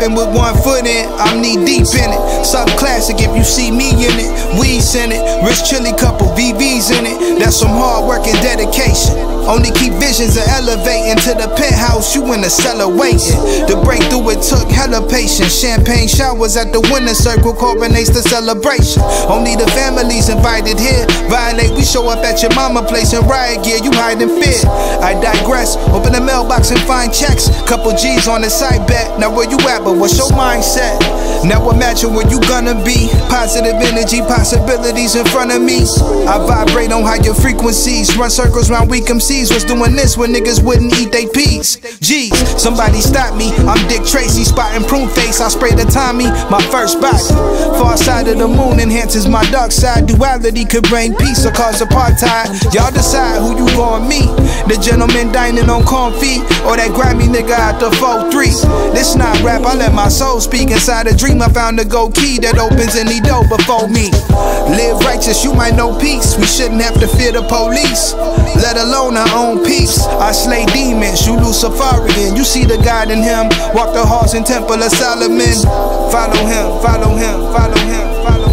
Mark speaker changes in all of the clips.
Speaker 1: Walking with 1 foot in, I'm knee deep in it. Something classic if you see me in it. Weeds in it, rich chili couple VVs in it. That's some hard work and dedication. Only keep visions of elevating to the penthouse, you in the cellar waiting. The breakthrough it took hella patience. Champagne showers at the winner circle coronates the celebration. Only the families invited here. Violate, we show up at your mama place in riot gear, you hide in fear. I digress, open the mailbox and find checks. Couple G's on the side bet, now where you at, but what's your mindset? Now imagine where you gonna be. Positive energy, possibilities in front of me. I vibrate on higher frequencies, run circles round weak MCs. Was doing this when niggas wouldn't eat they peas. Jeez, somebody stop me. I'm Dick Tracy, spotting prune face. I spray the Tommy, my first bite. Far side of the moon enhances my dark side. Duality could bring peace or cause apartheid. Y'all decide who you gon' meet. The gentleman dining on confit, or that Grammy nigga out the 4-3. This not rap, I let my soul speak. Inside a dream I found the gold key that opens any door before me. Live righteous, you might know peace. We shouldn't have to fear the police, let alone our own peace. I slay demons, you Luciferian. You see the God in him, walk the halls in Temple of Solomon. Follow him, follow him, follow him, follow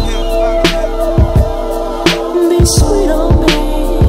Speaker 1: him. Be sweet on me.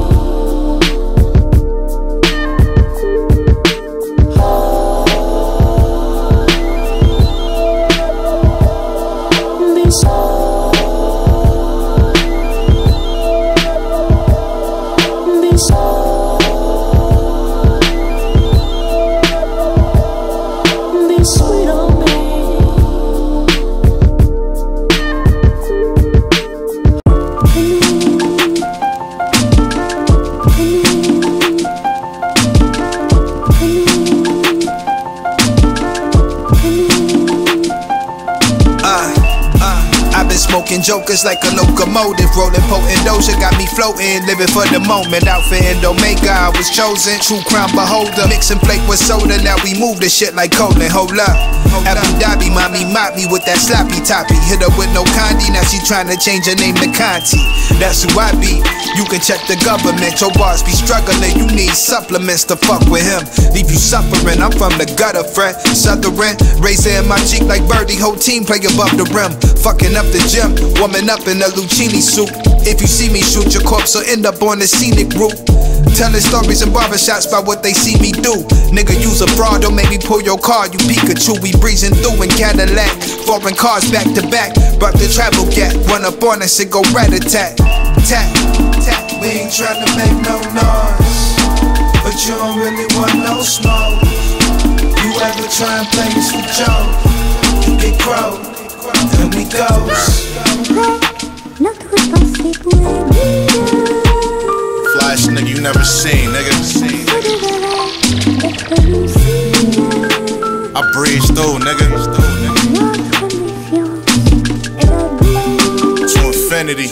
Speaker 1: Smoking jokers like a locomotive, rolling potent doja, got me floating, living for the moment. Outfit in Omega, I was chosen, true crown beholder. Mixing plate with soda, now we move the shit like Colin. Hold up, Abu Dhabi, mommy mop me with that sloppy toppy. Hit her with no Condi, now she trying to change her name to Conti. That's who I be. You can check the government, your bars be struggling. You need supplements to fuck with him, leave you suffering. I'm from the gutter, Fred Southern, razor in my cheek like Birdie. Whole team play above the rim, fucking up the gym, warming up in a Lucchini suit. If you see me shoot your corpse, or end up on the scenic route. Telling stories in barbershops about what they see me do. Nigga, use a fraud, don't make me pull your car, you Pikachu. We breezing through in Cadillac, foreign cars back to back. Brought the travel gap, run up on us and go rat-a-tat. Tat, tat. We ain't trying to make no noise, but you don't really want no smoke. You ever try and play this with Joe, you get crow, and we goes. Flyest nigga you never seen, nigga. I breeze through, nigga. To infinity,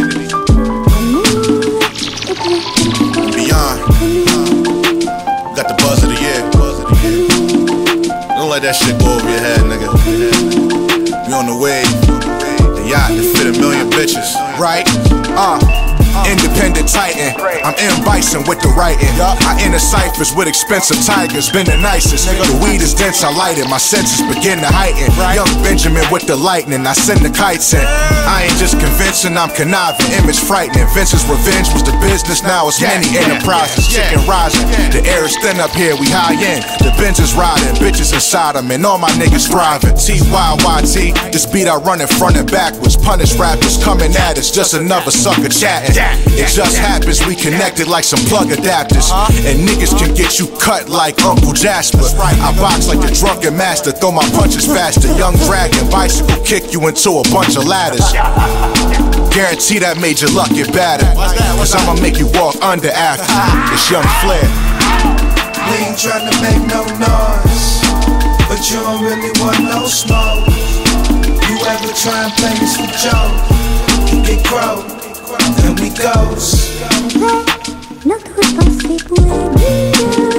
Speaker 1: beyond. Got the buzz of the year. Don't let that shit go over your head, nigga. We on the wave, the yacht that fit 1 million bitches, right? Independent titan, I'm M. Bison with the writing. I enter ciphers with expensive tigers, been the nicest. The weed is dense, I light it, my senses begin to heighten. Young Benjamin with the lightning, I send the kites in. I ain't just convincing, I'm conniving, image frightening. Vince's revenge was the business, now it's many enterprises. Chicken rising, the air is thin up here, we high end. The Benz is riding, bitches inside them, and all my niggas thriving. TYYT, this beat I run in front and backwards. Punish rappers coming at us, just another sucker chatting. It just happens, we connected like some plug adapters. And niggas can get you cut like Uncle Jasper. I box like the drunken master, throw my punches faster. Young dragon, bicycle kick you into a bunch of ladders. Guarantee that made your luck get better, cause I'ma make you walk under after. It's Young Flair. We ain't tryna make no noise, but you don't really want no smoke. You ever try and play this with Joe, you get crow, and we goes.
Speaker 2: Notre pensée pourrait briller.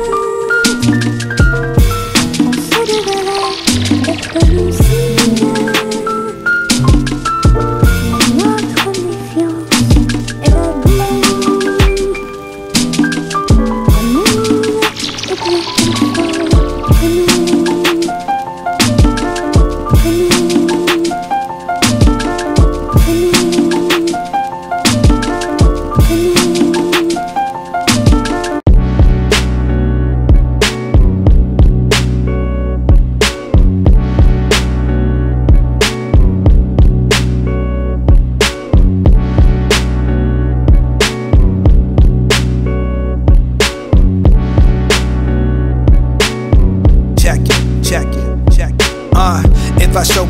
Speaker 2: On se devrait être lucide. Notre méfiance est la boue. L'amour est plus fort que nous.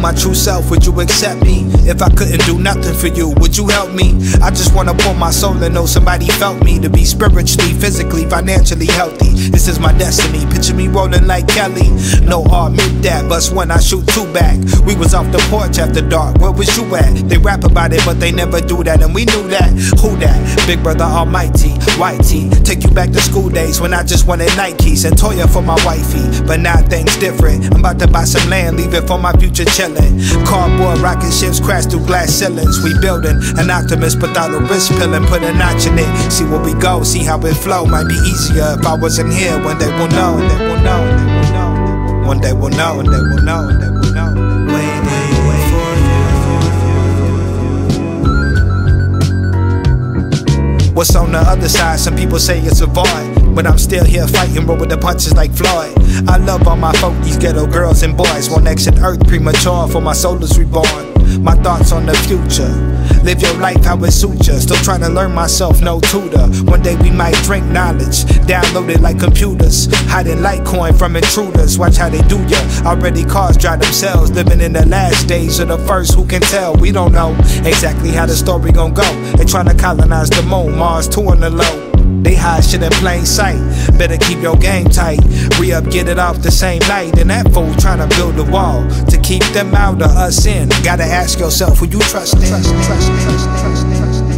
Speaker 1: my true self, would you accept me? If I couldn't do nothing for you, would you help me? I just wanna pour my soul and know somebody felt me. To be spiritually, physically, financially healthy. This is my destiny, picture me rolling like Kelly. No admit that, but when I shoot two back. We was off the porch after dark, where was you at? They rap about it, but they never do that, and we knew that. Who that? Big brother almighty, white tee. Take you back to school days when I just wanted Nikes and Toya for my wifey. But now things different, I'm about to buy some land, leave it for my future chillin'. Cardboard rocket ships crash through glass ceilings. We building an optimist without a wrist pillin'. Put a notch in it, see where we go, see how it flow. Might be easier if I wasn't here. One day we'll know, they will know, they will know. One day we'll know, they will know, they will know. Waiting for you. What's on the other side? Some people say it's a void, but I'm still here fighting, roll with the punches like Floyd. I love all my folk, these ghetto girls and boys. Won't exit earth premature, for my soul is reborn. My thoughts on the future, live your life how it suits you. Still trying to learn myself, no tutor. One day we might drink knowledge, download it like computers. Hiding Litecoin from intruders, watch how they do ya. Already cars drive themselves, living in the last days of the first. Who can tell? We don't know exactly how the story gon' go. They trying to colonize the moon, Mars 2 on the low. They hide shit in plain sight, better keep your game tight. Re-up, get it off the same night. And that fool tryna build a wall to keep them out or us in. Gotta ask yourself who you trust in.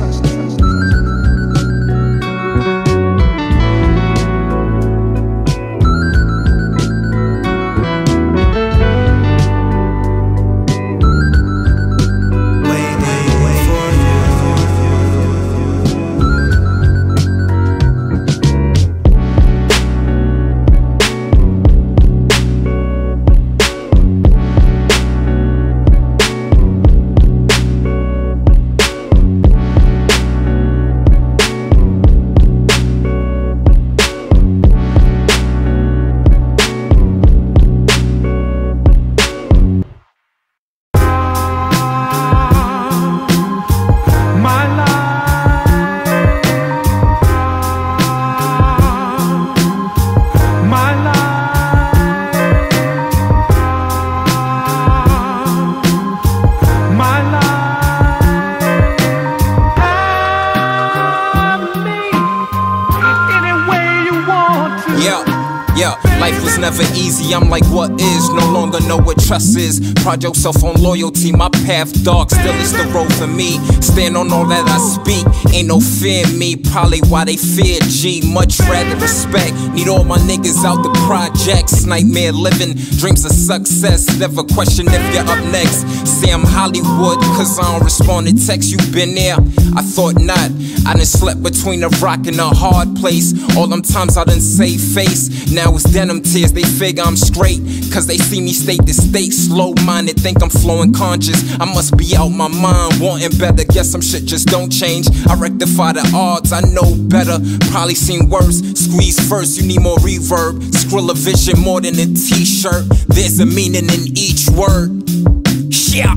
Speaker 3: Life was never easy, I'm like, what is? No longer know what trust is. Pride yourself on loyalty, my path dark, still it's the road for me. Stand on all that I speak, ain't no fear in me. Probably why they fear G, much rather respect. Need all my niggas out the projects. Nightmare living, dreams of success. Never question if you're up next. Say I'm Hollywood, cause I don't respond to texts. You been there? I thought not. I done slept between a rock and a hard place. All them times I done saved face. Now it's denim tears, they figure I'm straight, cause they see me state to state. Slow-minded, think I'm flowing conscious. I must be out my mind, wanting better. Guess some shit just don't change. I rectify the odds, I know better. Probably seen worse. Squeeze first, you need more reverb. Skrilla vision more than a t-shirt. There's a meaning in each word. Yeah.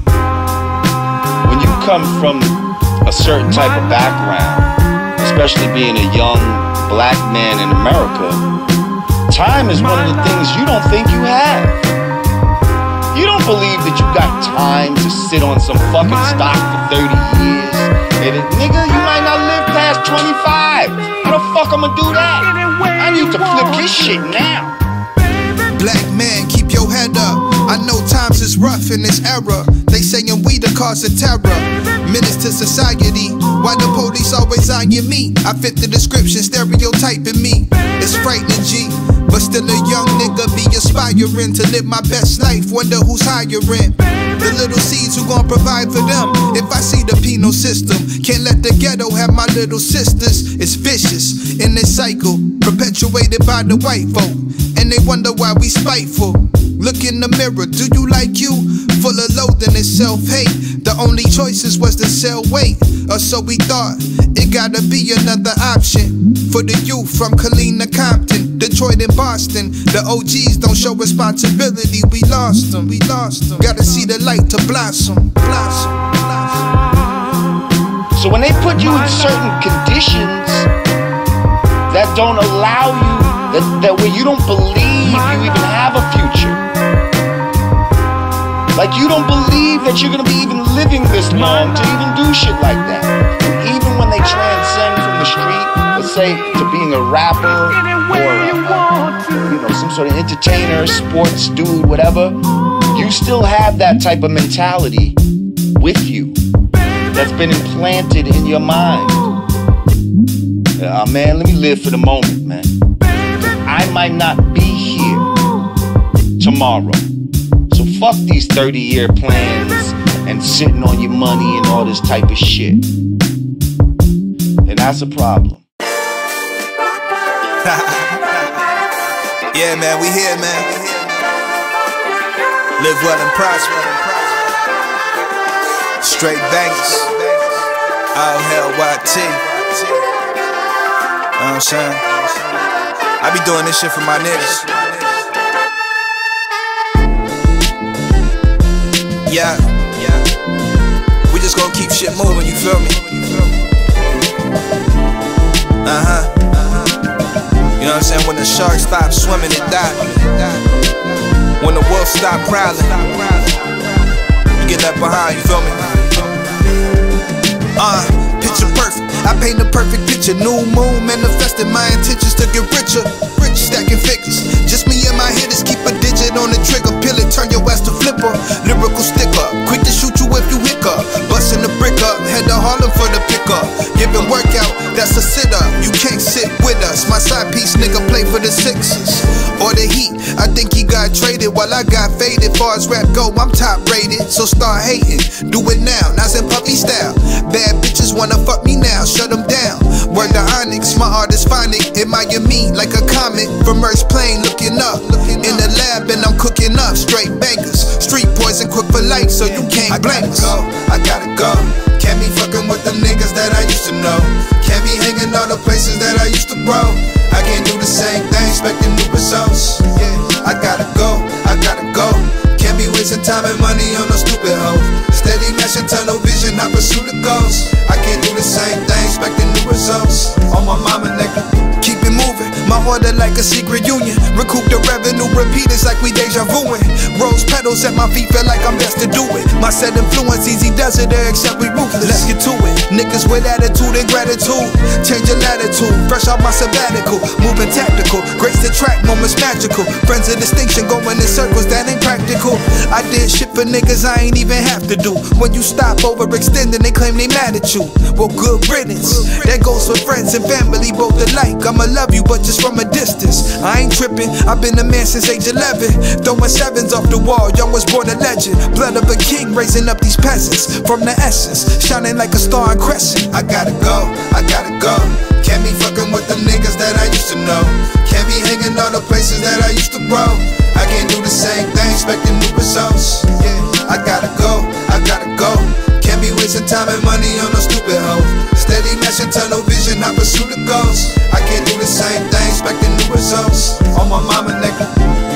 Speaker 4: When you come from a certain type of background, especially being a young black man in America, time is one of the things you don't think you have. You don't believe that you got time to sit on some fucking stock for 30 years. And nigga, you might not live past 25. How the fuck I'ma do that? I need to flip this shit now.
Speaker 1: Black man, keep your head up. I know times is rough in this era. They sayin' we the cause of terror. Menace to society. Why the police always eyeing me? I fit the description, stereotyping me. It's frightening, G. But still a young nigga be aspiring to live my best life. Wonder who's hiring. The little seeds who gon' provide for them. If I see the penal system, can't let the ghetto have my little sisters. It's vicious in this cycle, perpetuated by the white folk. And they wonder why we spiteful. Look in the mirror, do you like you? Full of loathing and self-hate. The only choices was to sell weight, or so we thought. It gotta be another option for the youth from Killeen to Compton, Detroit and Boston. The OGs don't show responsibility, we lost them, we lost them. Gotta see the light to blossom, blossom, blossom.
Speaker 4: So when they put you in certain conditions that don't allow you, that where you don't believe you even have a future. Like you don't believe that you're gonna be even living this long to even do shit like that. And even when they transcend from the street, let's say, to being a rapper or some sort of entertainer, sports dude, whatever, you still have that type of mentality with you that's been implanted in your mind. Man, let me live for the moment, man. I might not be here tomorrow. So fuck these 30-year plans and sitting on your money and all this type of shit. And that's a problem.
Speaker 1: Yeah, man, we here, man. Live well and prosper. Straight bangers. All hell YT. You know what I'm saying? I be doing this shit for my niggas. Yeah. We just gonna keep shit moving, you feel me? You know what I'm saying? When the shark stop swimming, it die. When the wolf stop prowling, you get left behind, you feel me? Picture perfect. I paint a perfect picture. New moon manifesting my intentions to get richer. Stacking figures. Just me and my hitters. Keep a digit on the trigger. Peel it, turn your ass to flipper. Lyrical sticker. Quick to shoot you if you hiccup. Busting the brick up. Head to Harlem for the pickup. Giving workout. That's a sit up. You can't sit with us. My side piece nigga play for the Sixers. Or the Heat. I think he got traded while I got faded. Far as rap go, I'm top rated. So start hating. Do it now. Nas and Puffy style. Bad bitches wanna fuck me now. Shut them down. Word to Onyx. My art is phonic. Admire me like a comet. From Earth's plane looking up. In the lab and I'm cooking up. Straight bangers. Street poison quick for life so you can't blame us. I gotta go. Can't be fucking with the niggas that I used to know. Can't be hanging all the places that I used to grow. I can't do the same thing, expecting new results. Yeah, I gotta go, I gotta go. Can't be wasting time and money on no stupid hoes. Steady mashing tunnel vision, I pursue the goals. I can't do the same thing, expecting new results. On my mama, nigga. Keep it moving, my order like a secret union. Recoup the revenue, repeat it's like we deja vuing. Rose petals at my feet, feel like I'm best to do it. My set influence, easy does it, except we ruthless. Let's get to it. Niggas with attitude and gratitude. Change your latitude, fresh off my sabbatical. Moving tactical, grace the track, moments magical. Friends of distinction going in circles, that ain't practical. I did shit for niggas I ain't even have to do. When you stop overextending, they claim they mad at you. Well, good riddance. That goes for friends and family, both alike. I'ma love you, but just from a distance. I ain't tripping, I've been a man since age 11. Throwing sevens off the wall, young was born a legend. Blood of a king, raising up these peasants. From the essence, shining like a star and crescent. I gotta go, I gotta go. Can't be fucking with the niggas that I used to know. Can't be hanging all the places that I used to grow. I can't do the same thing, expecting new results. Yeah, I gotta go, I gotta go. Can't be wasting time and money on no stupid hoes. Steady mashing tunnel vision, I pursue the goals. I can't do the same thing, expecting new results. On my mama, nigga.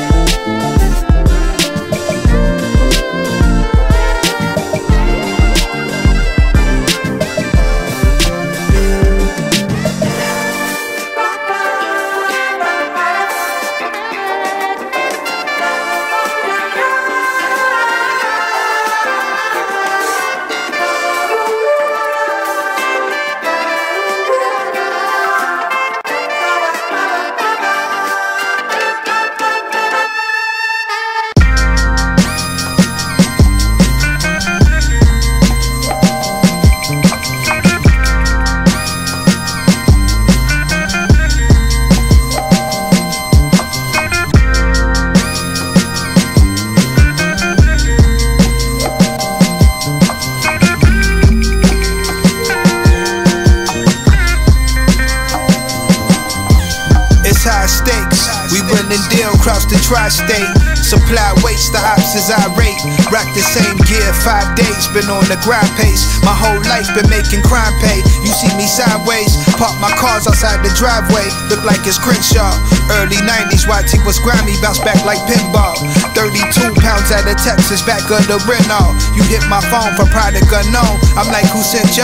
Speaker 1: Across the tri-state, supply waste, the ops is irate. Rock the same gear 5 days, been on the grind pace. My whole life been making crime pay. You see me sideways, park my cars outside the driveway. Look like it's Crenshaw. Early 90s, YT was grimy, bounce back like pinball. 32 pounds out of Texas, back of the Renault. You hit my phone for product unknown. I'm like, who sent y'all?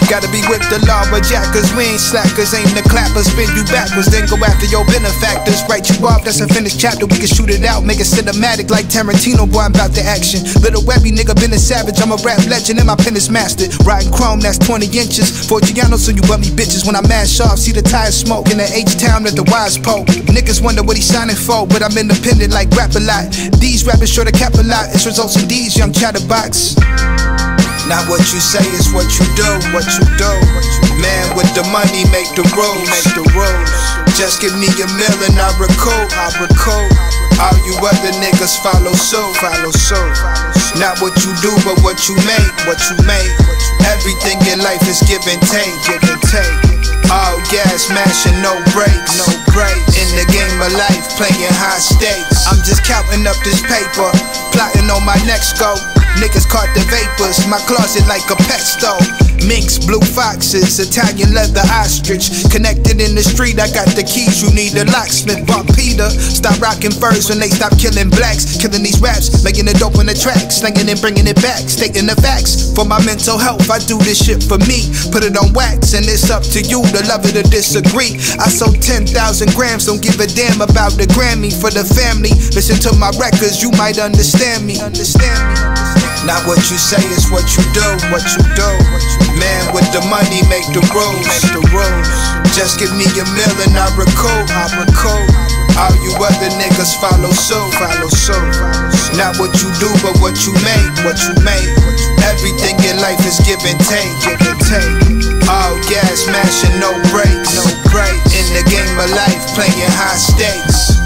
Speaker 1: Gotta be with the law, but jackers, we ain't slackers. Aim the clappers, spin you backwards, then go after your benefactors. Write you off, that's a finished chapter. We can shoot it out, make it cinematic like Tarantino. Boy, I'm about the action. Little Webby nigga been a savage. I'm a rap legend and my pen is mastered. Riding chrome, that's 20 inches. Forgiano, so you bump me bitches when I mash off. See the tires smoke in the H-Town at the wise pole. Niggas wonder what he signing for, but I'm independent like rap a lot. These rappers sure to cap a lot. It's results in these young chatterbox. Not what you say is what you do, what you do. Man with the money make the rules, Just give me a meal and I recoup, All you other niggas follow suit, Not what you do but what you make, Everything in life is give and take, All gas mashing, no brakes, In the game of life, playing high stakes. I'm just counting up this paper, plotting on my next go. Niggas caught the vapors, my closet like a pet store. Minks, blue foxes, Italian leather ostrich. Connected in the street, I got the keys, you need a locksmith. Bob Peter, stop rocking furs when they stop killing blacks. Killing these raps, making it dope on the track. Slinging and bringing it back, stating the facts. For my mental health, I do this shit for me. Put it on wax, and it's up to you to love it or disagree. I sold 10,000 grams, don't give a damn about the Grammy. For the family, listen to my records, you might understand me. Not what you say is what you do, Man with the money make the rules, Just give me a meal and I recoup, All you other niggas follow suit, Not what you do but what you make, Everything in life is give and take, All gas mashing, no brakes, In the game of life, playing high stakes.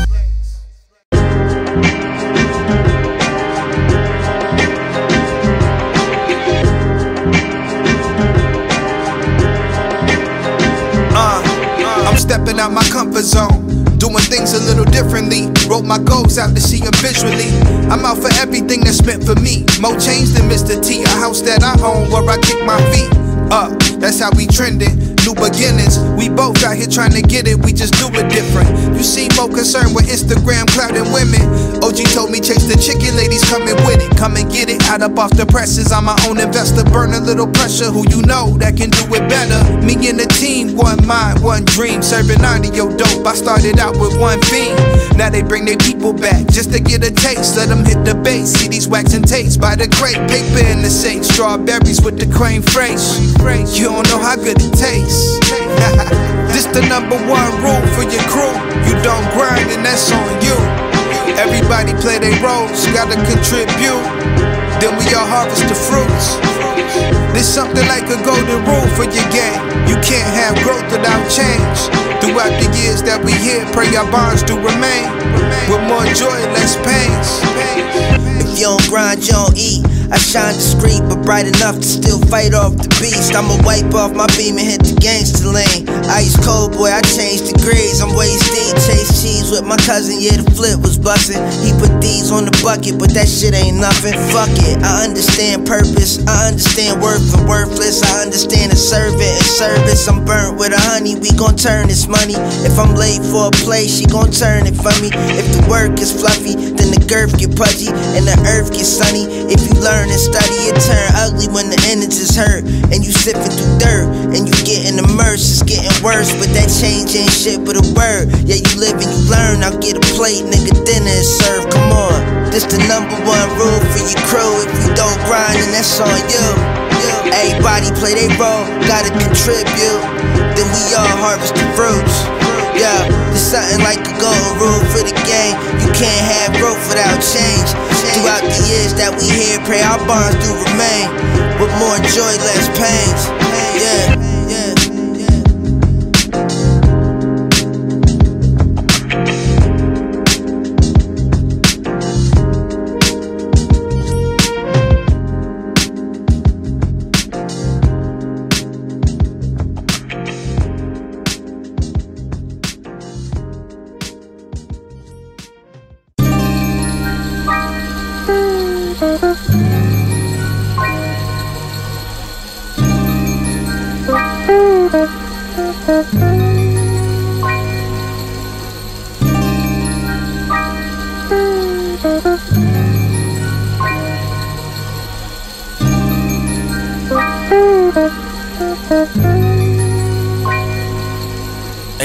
Speaker 1: Stepping out my comfort zone, doing things a little differently. Wrote my goals out to see them visually. I'm out for everything that's meant for me. More change than Mr. T, a house that I own where I kick my feet up. That's how we trending. New beginnings, we both out here trying to get it, we just do it different. You seem more concerned with Instagram clouding women. OG told me chase the chicken ladies, coming with it. Come and get it, out up off the presses. I'm my own investor, burn a little pressure. Who you know that can do it better? Me and the team, one mind, one dream. Serving audio dope, I started out with one fiend. Now they bring their people back, just to get a taste. Let them hit the base, see these waxing tapes by the crate. Paper in the safe, strawberries with the crane fresh. You don't know how good it tastes. This the #1 rule for your crew. You don't grind and that's on you. Everybody play their roles, gotta contribute. Then we all harvest the fruits. There's something like a golden rule for your game. You can't have growth without change. Throughout the years that we here, pray our bonds do remain. With more joy, less pains.
Speaker 5: If you don't grind, you don't eat. I shine discreet, but bright enough to still fight off the beast. I'ma wipe off my beam and hit the gangster lane. Ice cold, boy, I changed degrees. I'm waist deep, chase cheese with my cousin, yeah, the flip was bustin'. He put these on the bucket, but that shit ain't nothing. Fuck it, I understand purpose, I understand worth and worthless. I understand a servant and service. I'm burnt with a honey, we gon' turn this money. If I'm late for a play, she gon' turn it for me. If the work is fluffy, then the girth get pudgy and the earth gets sunny. If you learn and study, it turn ugly when the energies hurt and you sipping through dirt and you getting immersed. It's getting worse, but that change ain't shit but a word. Yeah, you live and you learn. I'll get a plate, nigga, dinner is served. Come on, this the #1 rule for your crew. If you don't grind, then that's on you. Everybody play their role, gotta contribute. Then we all harvest the fruits. Yeah, there's something like a golden rule for the game. You can't have growth without change. Throughout the years that we here, pray our bonds do remain. With more joy, less pains. Yeah.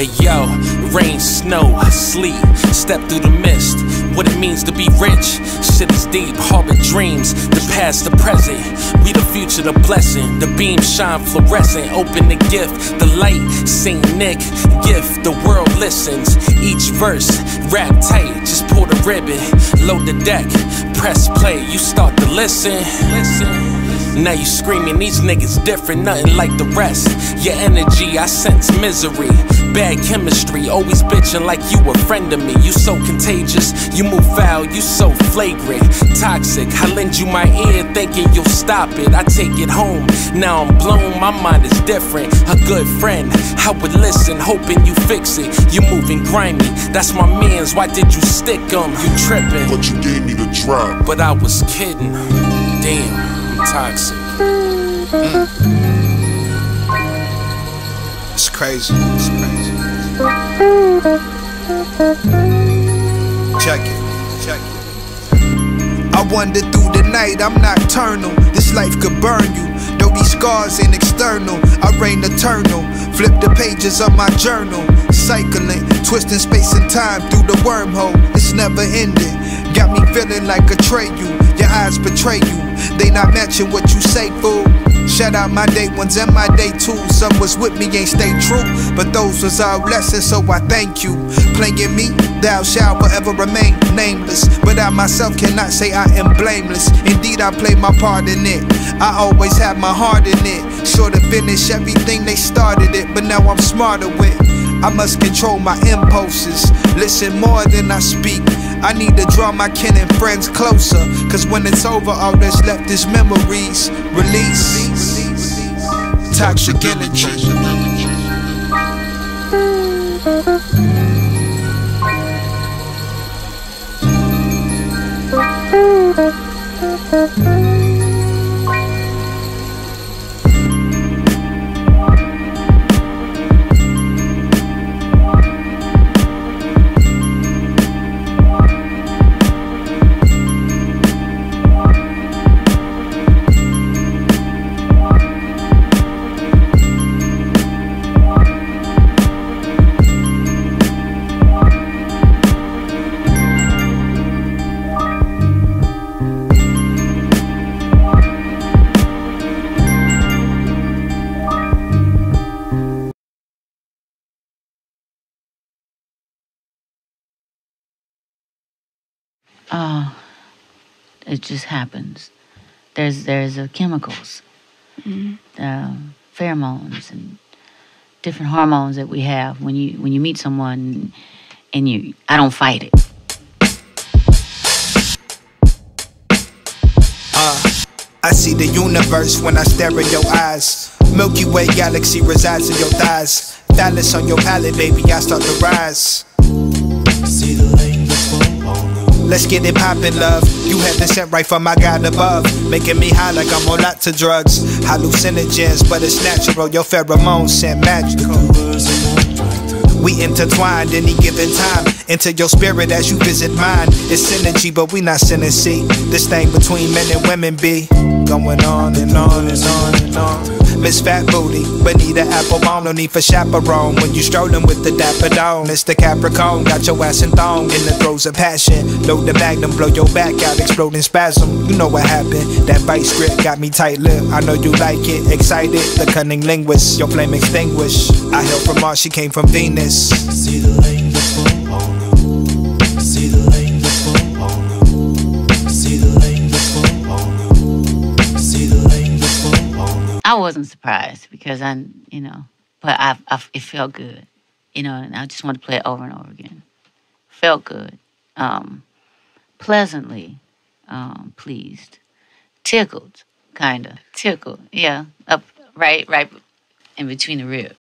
Speaker 6: Hey yo, rain, snow, sleet, step through the mist. What it means to be rich, shit is deep, harbor dreams. The past, the present, we the future, the blessing. The beams shine fluorescent, open the gift. The light, Saint Nick, gift, the world listens. Each verse, rap tight, just pull the ribbon. Load the deck, press play, you start to listen. Now you screaming, these niggas different, nothing like the rest. Your energy, I sense misery. Bad chemistry, always bitching like you a friend of me. You so contagious, you move foul, you so flagrant. Toxic, I lend you my ear thinking you'll stop it. I take it home, now I'm blown, my mind is different. A good friend, I would listen, hoping you fix it. You moving grimy, that's my mans, why did you stick 'em? You tripping,
Speaker 7: but you gave me the drop.
Speaker 6: but I was kidding. Damn. Toxic.
Speaker 1: It's crazy. It's crazy. Check it. Check it. I wander through the night, I'm nocturnal. This life could burn you. Though these scars ain't external, I reign eternal. Flip the pages of my journal. Cycling, twisting space and time through the wormhole. It's never ending. Got me feeling like Atreyu. Your eyes betray you. They not matching what you say, fool. Shout out my day ones and my day twos. Some was with me, ain't stay true, but those was our lessons, so I thank you. Playing me, thou shalt forever remain nameless. But I myself cannot say I am blameless. Indeed, I play my part in it. I always have my heart in it. Sure to finish everything they started it, but now I'm smarter with. I must control my impulses, listen more than I speak. I need to draw my kin and friends closer, cause when it's over, all that's left is memories. Release toxic energy.
Speaker 8: It just happens. There's chemicals, pheromones, and different hormones that we have when you meet someone, and I don't fight it.
Speaker 1: I see the universe when I stare in your eyes. Milky Way galaxy resides in your thighs. Phallus on your palate, baby, I start to rise. See the lane before. Let's get it poppin', love. You had the scent right from my God above, making me high like I'm on lots of drugs. Hallucinogens, but it's natural. Your pheromones scent magical. We intertwined any given time into your spirit as you visit mine. It's synergy, but we not synergy. This thing between men and women be going on and on and on and on. Miss Fat Booty, Bonita Applebone, no need for chaperone. When you strolling with the dapper dome, Mr. Capricorn, got your ass in thong in the throes of passion. Load the magnum, blow your back out, exploding spasm. You know what happened, that vice grip got me tight-lip. I know you like it, excited, the cunning linguist. Your flame extinguished. I hail from Mars, she came from Venus. See the lane before, oh no. See the lane before, oh no. See the lane before, oh no. See the lane before, oh no.
Speaker 8: I wasn't surprised because but it felt good, and I just wanted to play it over and over again. Felt good, pleasantly pleased, tickled, tickled, yeah, up right in between the ribs.